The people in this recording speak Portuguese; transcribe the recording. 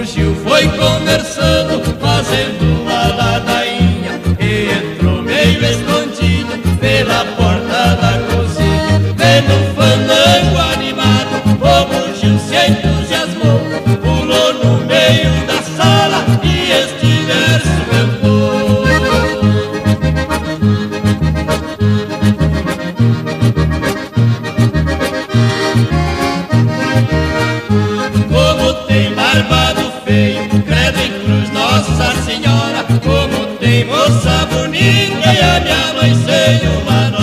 o Gil foi conversando, fazendo uma ladainha, e entrou meio escondido pela porta da cozinha. Vendo um fandango animado, como Gil se entusiasmou, pulou no meio da sala e este verso cantou. Como tem barbado feio, credo em cruz Nossa Senhora, como tem moça bonita e a minha mãe sem uma